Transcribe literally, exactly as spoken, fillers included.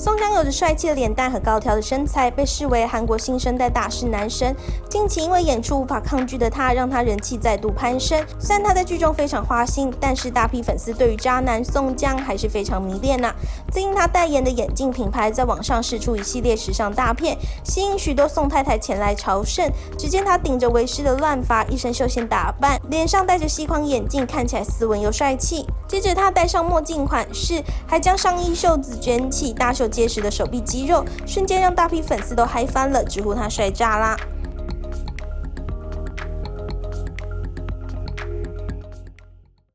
宋江有着帅气的脸蛋和高挑的身材，被视为韩国新生代大势男神。近期因为演出无法抗拒的他，让他人气再度攀升。虽然他在剧中非常花心，但是大批粉丝对于渣男宋江还是非常迷恋呐、啊。最近他代言的眼镜品牌在网上释出一系列时尚大片，吸引许多宋太太前来朝圣。只见他顶着为师的乱发，一身休闲打扮，脸上戴着细框眼镜，看起来斯文又帅气。接着他戴上墨镜款式，还将上衣袖子卷起，大秀结实的手臂肌肉，瞬间让大批粉丝都嗨翻了，直呼他帅炸啦！